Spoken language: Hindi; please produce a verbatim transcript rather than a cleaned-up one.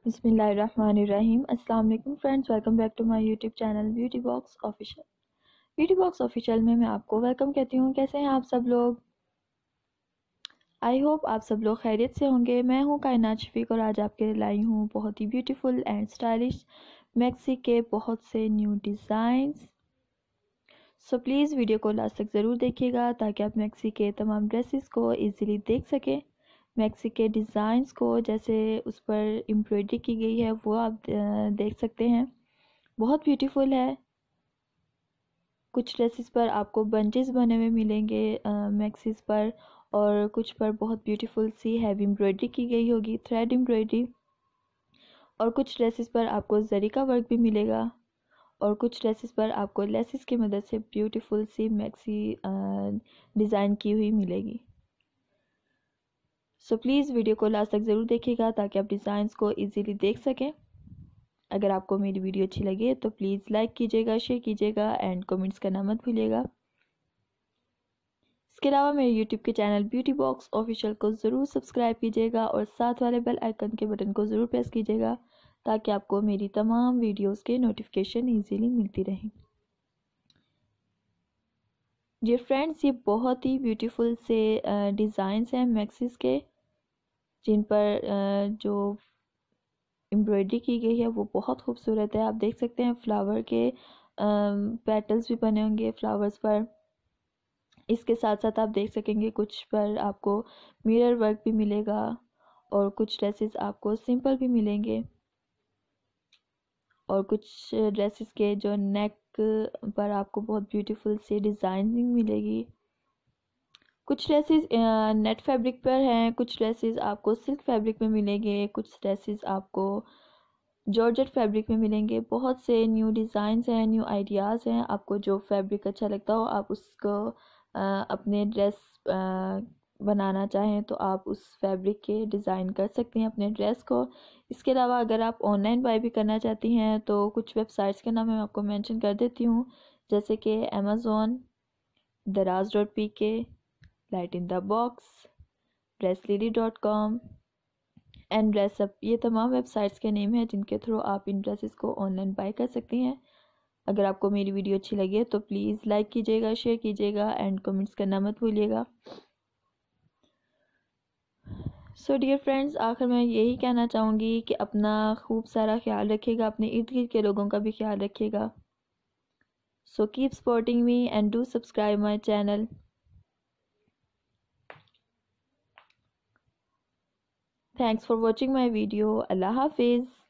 बिस्मिल्लाहिर्रहमानिर्रहीम। अस्सलाम वालेकुम friends, welcome back to my YouTube channel beauty box official. Beauty box official में मैं आपको वेलकम कहती हूँ। कैसे हैं आप सब लोग? आई होप आप सब लोग खैरियत से होंगे। मैं हूँ कायनात शफीक और आज आपके लिए लाई हूँ बहुत ही ब्यूटीफुल एंड स्टाइलिश मैक्सी के बहुत से new designs. So please video को लास्ट तक ज़रूर देखिएगा ताकि आप मैक्सी के तमाम ड्रेसेस को ईज़िली देख सकें। मैक्सी के डिज़ाइंस को जैसे उस पर एम्ब्रॉयडरी की गई है वो आप देख सकते हैं, बहुत ब्यूटीफुल है। कुछ ड्रेसेस पर आपको बंचेस बने हुए मिलेंगे मैक्सीज पर, और कुछ पर बहुत ब्यूटीफुल सी हैवी एम्ब्रॉयडरी की गई होगी, थ्रेड एम्ब्रॉयडरी। और कुछ ड्रेसेस पर आपको जरी का वर्क भी मिलेगा और कुछ ड्रेसेस पर आपको लेसेस की मदद से ब्यूटीफुल सी मैक्सी डिज़ाइन की हुई मिलेगी। सो प्लीज़ वीडियो को लास्ट तक ज़रूर देखिएगा ताकि आप डिज़ाइंस को इजीली देख सकें। अगर आपको मेरी वीडियो अच्छी लगे तो प्लीज़ लाइक कीजिएगा, शेयर कीजिएगा एंड कमेंट्स करना मत भूलिएगा। इसके अलावा मेरे यूट्यूब के चैनल ब्यूटी बॉक्स ऑफिशियल को ज़रूर सब्सक्राइब कीजिएगा और साथ वाले बेल आइकन के बटन को ज़रूर प्रेस कीजिएगा ताकि आपको मेरी तमाम वीडियोस के नोटिफिकेशन इजीली मिलती रहें। डियर फ्रेंड्स, ये बहुत ही ब्यूटीफुल से डिज़ाइंस हैं मैक्सीज के, जिन पर जो एम्ब्रॉयडरी की गई है वो बहुत खूबसूरत है। आप देख सकते हैं फ्लावर के पेटल्स भी बने होंगे फ्लावर्स पर। इसके साथ साथ आप देख सकेंगे कुछ पर आपको मिरर वर्क भी मिलेगा और कुछ ड्रेसेस आपको सिंपल भी मिलेंगे और कुछ ड्रेसेस के जो नेक पर आपको बहुत ब्यूटीफुल सी डिज़ाइनिंग मिलेगी। कुछ ड्रेसेस नेट फैब्रिक पर हैं, कुछ ड्रेसेस आपको सिल्क फैब्रिक में मिलेंगे, कुछ ड्रेसेस आपको जॉर्जेट फैब्रिक में मिलेंगे। बहुत से न्यू डिज़ाइंस हैं, न्यू आइडियाज़ हैं। आपको जो फैब्रिक अच्छा लगता हो आप उसको आ, अपने ड्रेस आ, बनाना चाहें तो आप उस फैब्रिक के डिज़ाइन कर सकते हैं अपने ड्रेस को। इसके अलावा अगर आप ऑनलाइन बाय भी करना चाहती हैं तो कुछ वेबसाइट्स के नाम मैं आपको मेंशन कर देती हूँ, जैसे कि Amazon, Daraz dot P K, light in the box, Dresslily dot com and Dressup. ये तमाम वेबसाइट्स के नेम हैं जिनके थ्रू आप इन ड्रेसेस को ऑनलाइन बाय कर सकती हैं। अगर आपको मेरी वीडियो अच्छी लगे तो प्लीज़ लाइक कीजिएगा, शेयर कीजिएगा एंड कमेंट्स करना मत भूलिएगा। सो डियर फ्रेंड्स, आखिर में यही कहना चाहूँगी कि अपना खूब सारा ख्याल रखिएगा, अपने इर्द गिर्द के लोगों का भी ख्याल रखिएगा। So keep supporting me and do subscribe my channel. Thanks for watching my video. Allah Hafiz.